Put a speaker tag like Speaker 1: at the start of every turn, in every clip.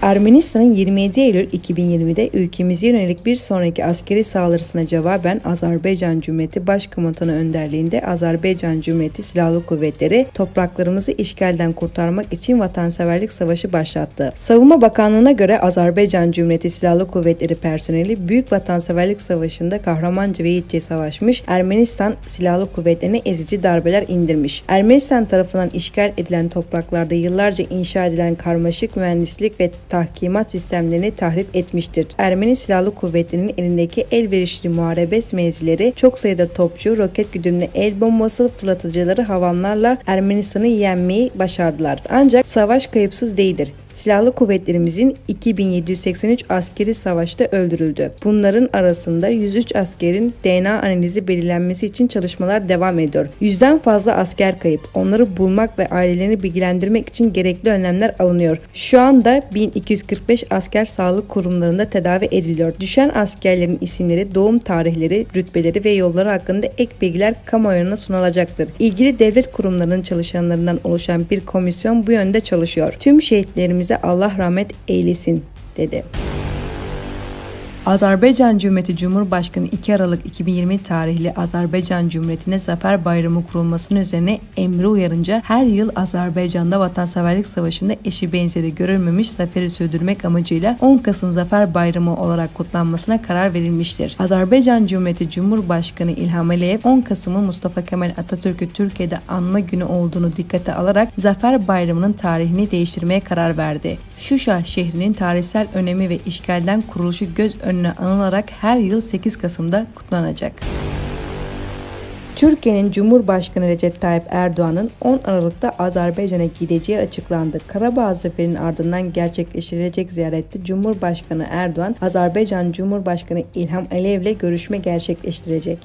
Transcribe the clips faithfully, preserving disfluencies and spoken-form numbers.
Speaker 1: Ermenistan'ın yirmi yedi Eylül iki bin yirmi'de ülkemize yönelik bir sonraki askeri saldırısına cevaben Azerbaycan Cumhuriyeti Başkomutanı önderliğinde Azerbaycan Cumhuriyeti Silahlı Kuvvetleri topraklarımızı işgalden kurtarmak için vatanseverlik savaşı başlattı. Savunma Bakanlığı'na göre Azerbaycan Cumhuriyeti Silahlı Kuvvetleri personeli Büyük Vatanseverlik Savaşı'nda kahramanca ve yiğitçe savaşmış, Ermenistan Silahlı Kuvvetleri'ne ezici darbeler indirmiş. Ermenistan tarafından işgal edilen topraklarda yıllarca inşa edilen karmaşık mühendislik ve tahkimat sistemlerini tahrip etmiştir. Ermeni Silahlı Kuvvetleri'nin elindeki elverişli muharebe mevzileri çok sayıda topçu, roket güdümlü el bombası fırlatıcıları havanlarla Ermenistan'ı yenmeyi başardılar. Ancak savaş kayıpsız değildir. Silahlı kuvvetlerimizin iki bin yedi yüz seksen üç askeri savaşta öldürüldü. Bunların arasında yüz üç askerin D N A analizi belirlenmesi için çalışmalar devam ediyor. Yüzden fazla asker kayıp. Onları bulmak ve ailelerini bilgilendirmek için gerekli önlemler alınıyor. Şu anda bin iki yüz kırk beş asker sağlık kurumlarında tedavi ediliyor. Düşen askerlerin isimleri, doğum tarihleri, rütbeleri ve yolları hakkında ek bilgiler kamuoyuna sunulacaktır. İlgili devlet kurumlarının çalışanlarından oluşan bir komisyon bu yönde çalışıyor. Tüm şehitlerimiz Allah rahmet eylesin, dedi. Azerbaycan Cumhuriyeti Cumhurbaşkanı iki Aralık iki bin yirmi tarihli Azerbaycan Cumhuriyeti'ne Zafer Bayramı kurulmasının üzerine emri uyarınca her yıl Azerbaycan'da Vatanseverlik Savaşı'nda eşi benzeri görülmemiş zaferi sürdürmek amacıyla on Kasım Zafer Bayramı olarak kutlanmasına karar verilmiştir. Azerbaycan Cumhuriyeti Cumhurbaşkanı İlham Aliyev on Kasım'ı Mustafa Kemal Atatürk'ü Türkiye'de anma günü olduğunu dikkate alarak Zafer Bayramı'nın tarihini değiştirmeye karar verdi. Şuşa şehrinin tarihsel önemi ve işgalden kuruluşu göz önüne alınarak her yıl sekiz Kasım'da kutlanacak. Türkiye'nin Cumhurbaşkanı Recep Tayyip Erdoğan'ın on Aralık'ta Azerbaycan'a gideceği açıklandı. Karabağ Zaferi'nin ardından gerçekleştirilecek ziyarette Cumhurbaşkanı Erdoğan, Azerbaycan Cumhurbaşkanı İlham Aliyev'le görüşme gerçekleştirecek.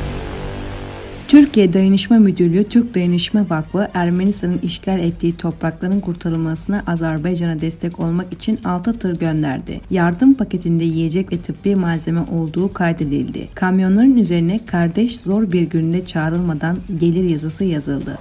Speaker 1: Türkiye Dayanışma Müdürlüğü, Türk Dayanışma Vakfı, Ermenistan'ın işgal ettiği toprakların kurtarılmasına Azerbaycan'a destek olmak için altı tır gönderdi. Yardım paketinde yiyecek ve tıbbi malzeme olduğu kaydedildi. Kamyonların üzerine "Kardeş zor bir günde çağrılmadan gelir" yazısı yazıldı.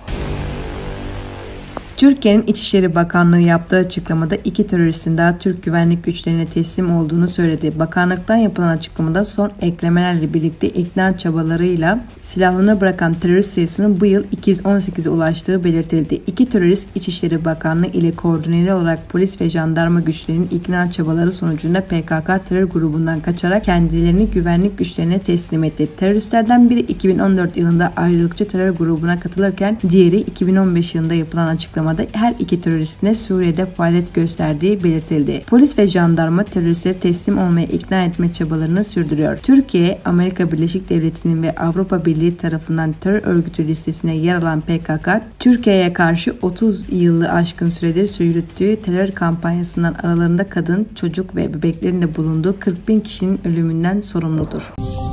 Speaker 1: Türkiye'nin İçişleri Bakanlığı yaptığı açıklamada iki teröristin daha Türk güvenlik güçlerine teslim olduğunu söyledi. Bakanlıktan yapılan açıklamada son eklemelerle birlikte ikna çabalarıyla silahlarını bırakan terörist sayısının bu yıl iki yüz on sekize ulaştığı belirtildi. İki terörist İçişleri Bakanlığı ile koordineli olarak polis ve jandarma güçlerinin ikna çabaları sonucunda P K K terör grubundan kaçarak kendilerini güvenlik güçlerine teslim etti. Teröristlerden biri iki bin on dört yılında ayrılıkçı terör grubuna katılırken diğeri iki bin on beş yılında yapılan açıklamada her iki teröristin de Suriye'de faaliyet gösterdiği belirtildi. Polis ve jandarma teröristleri teslim olmaya ikna etme çabalarını sürdürüyor. Türkiye, Amerika Birleşik Devletleri'nin ve Avrupa Birliği tarafından terör örgütü listesine yer alan P K K, Türkiye'ye karşı otuz yılı aşkın süredir yürüttüğü terör kampanyasından aralarında kadın, çocuk ve bebeklerin de bulunduğu kırk bin kişinin ölümünden sorumludur.